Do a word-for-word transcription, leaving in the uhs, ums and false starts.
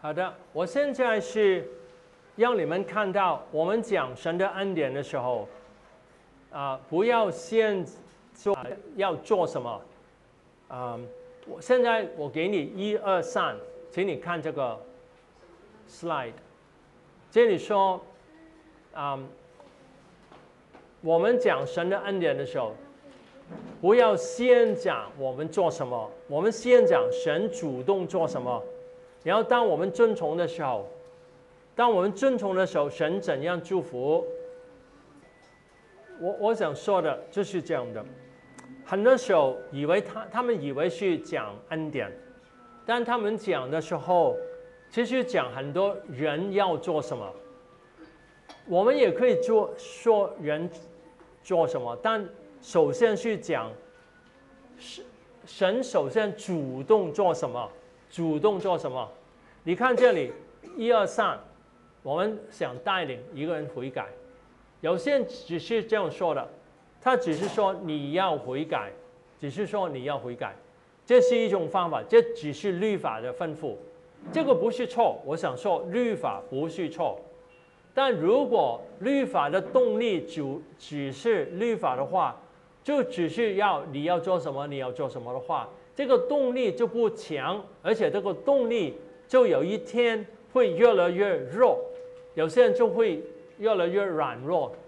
好的，我现在是让你们看到，我们讲神的恩典的时候，啊、呃，不要先做要做什么，啊、呃，我现在我给你一二三，请你看这个 slide， 这里说，啊、呃，我们讲神的恩典的时候，不要先讲我们做什么，我们先讲神主动做什么。然后，当我们遵从的时候，当我们遵从的时候，神怎样祝福？我我想说的就是这样的。很多时候，以为他他们以为是讲恩典，但他们讲的时候，其实讲很多人要做什么。我们也可以做说人做什么，但首先是讲神首先主动做什么。主动做什么？你看这里，一二三，我们想带领一个人悔改。有些人只是这样说的，他只是说你要悔改，只是说你要悔改，这是一种方法，这只是律法的吩咐，这个不是错。我想说，律法不是错，但如果律法的动力只只是律法的话，就只是要你要做什么，你要做什么的话。这个动力就不强，而且这个动力就有一天会越来越弱，有些人就会越来越软弱。